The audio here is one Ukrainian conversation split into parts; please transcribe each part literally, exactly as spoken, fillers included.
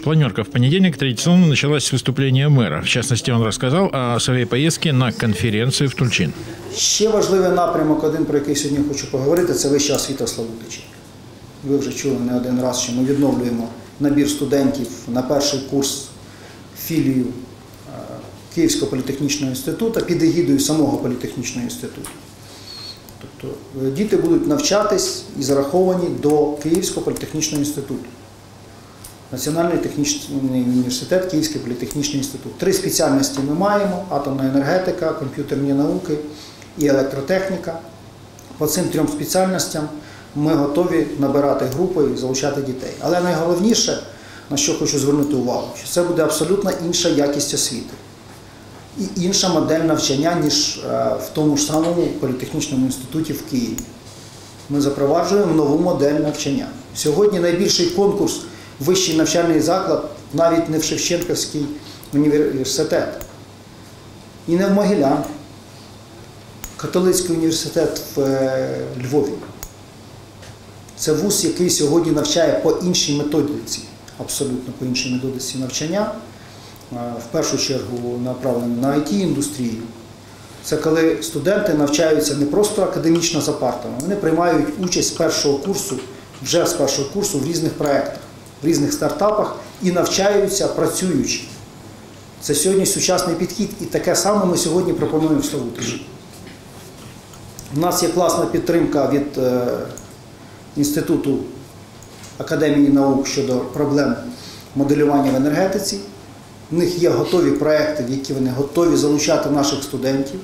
Планерка в понедельник традиционно началась с выступления мэра. В частности, он рассказал о своей поездке на конференцию в Тульчин. Ще важливий напрямок, один, про який сьогодні хочу поговорити, це вища освіта в Славутичі. Ви вже чули не один раз, що ми відновлюємо набір студентів на перший курс філію Київського політехнічного інституту під егідою самого політехнічного інституту. Тобто діти будуть навчатись і зараховані до Київського політехнічного інституту. Національний технічний університет, Київський політехнічний інститут. Три спеціальності ми маємо – атомна енергетика, комп'ютерні науки і електротехніка. По цим трьом спеціальностям ми готові набирати групи і залучати дітей. Але найголовніше, на що хочу звернути увагу, що це буде абсолютно інша якість освіти. І інша модель навчання, ніж в тому ж самому політехнічному інституті в Києві. Ми запроваджуємо нову модель навчання. Сьогодні найбільший конкурс вищий навчальний заклад навіть не в Шевченківський університет і не в Могилянці. Католицький університет в Львові. Це вуз, який сьогодні навчає по іншій методиці, абсолютно по іншій методиці навчання. В першу чергу направлені на ай ті-індустрію. Це коли студенти навчаються не просто академічно за партами, вони приймають участь з першого курсу, вже з першого курсу в різних проєктах, в різних стартапах і навчаються працюючи. Це сьогодні сучасний підхід і таке саме ми сьогодні пропонуємо в Славутичі. У нас є класна підтримка від е, Інституту академії наук щодо проблем моделювання в енергетиці. У них є готові проекти, в які вони готові залучати наших студентів.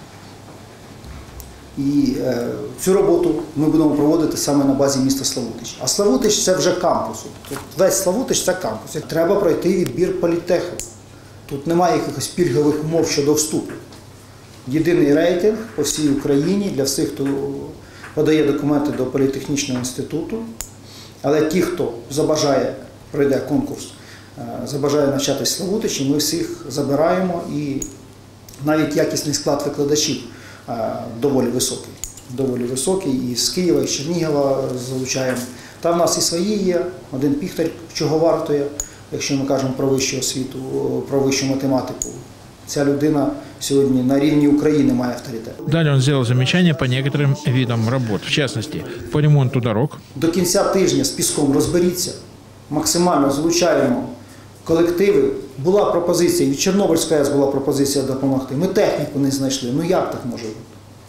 І е, цю роботу ми будемо проводити саме на базі міста Славутич. А Славутич – це вже кампус. Тобто весь Славутич – це кампус. Треба пройти відбір політеху. Тут немає якихось пільгових умов щодо вступу. Єдиний рейтинг по всій Україні для всіх, хто подає документи до політехнічного інституту. Але ті, хто забажає, пройде конкурс, забажає навчатись в Славутичі, ми всіх забираємо, і навіть якісний склад викладачів доволі високий. Доволі високий, і з Києва, і з Чернігова залучаємо. Там в нас і свої є, один Піхтар, чого вартує, якщо ми кажемо про вищу освіту, про вищу математику. Ця людина сегодня на рівні України має авторитет. Далее он сделал замечания по некоторым видам работ, в частности, по ремонту дорог. До кінця тижня з піском розберіться, максимально залучаємо колективи. Була пропозиція, від Чорнобильської АЕС була пропозиція допомогти. Ми техніку не знайшли. Ну як так може бути?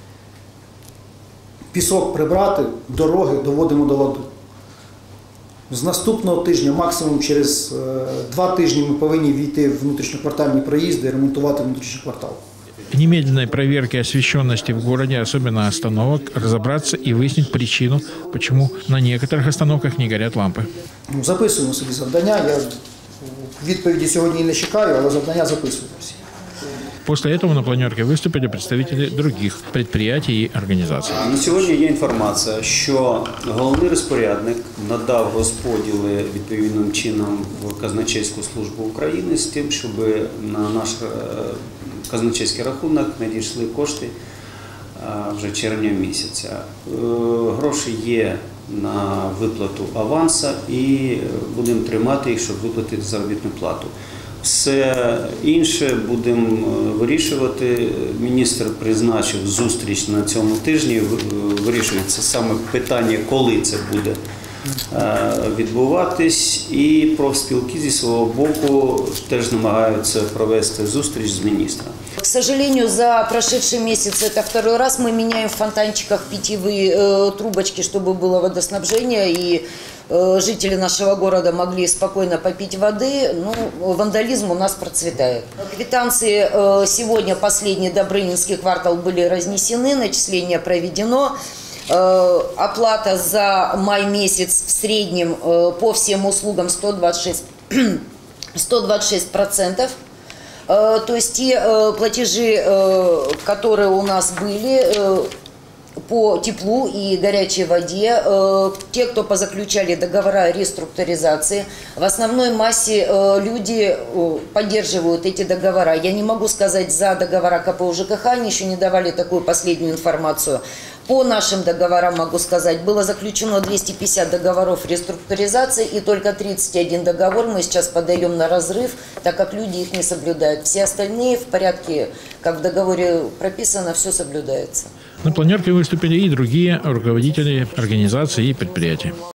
Пісок прибрати, дороги доводимо до ладу. З наступного тижня, максимум через е, два тижні, ми повинні війти в внутрішньоквартальні проїзди і ремонтувати внутрішній квартал. Немедленной проверки освещенности в городе, особенно остановок, разобраться и выяснить причину, почему на некоторых остановках не горят лампы. Ну, записуємо собі завдання. Я відповіді сьогодні не чекаю, але завдання записуємо всі. После этого на планерке выступили представители других предприятий и организаций. На сьогодні є інформація, що головний розпорядник надав розподіли відповідним чином в Казначейську службу України з тим, щоб на наш казначейський рахунок надійшли кошти вже червня місяця. Гроші є на виплату аванса і будемо тримати їх, щоб виплатити заробітну плату. Все інше будемо вирішувати. Міністр призначив зустріч на цьому тижні, вирішується саме питання, коли це буде відбуватись, і профспілки зі свого боку теж намагаються провести зустріч з міністром. К сожалению, за прошедший месяц, это второй раз, мы меняем в фонтанчиках питьевые э, трубочки, чтобы было водоснабжение, и э, жители нашего города могли спокойно попить воды. Ну, вандализм у нас процветает. Квитанции э, сегодня, последний Добрынинский квартал, были разнесены, начисление проведено. Э, оплата за май месяц в среднем э, по всем услугам сто двадцать шесть процентов. То есть те платежи, которые у нас были по теплу и горячей воде, те, кто позаключали договора о реструктуризации, в основной массе люди поддерживают эти договора. Я не могу сказать за договора ка пэ о жэ ка ха, они еще не давали такую последнюю информацию. По нашим договорам, могу сказать, было заключено двести пятьдесят договоров реструктуризации, и только тридцать один договор мы сейчас подаем на разрыв, так как люди их не соблюдают. Все остальные в порядке, как в договоре прописано, все соблюдается. На планерке выступили и другие руководители организаций и предприятий.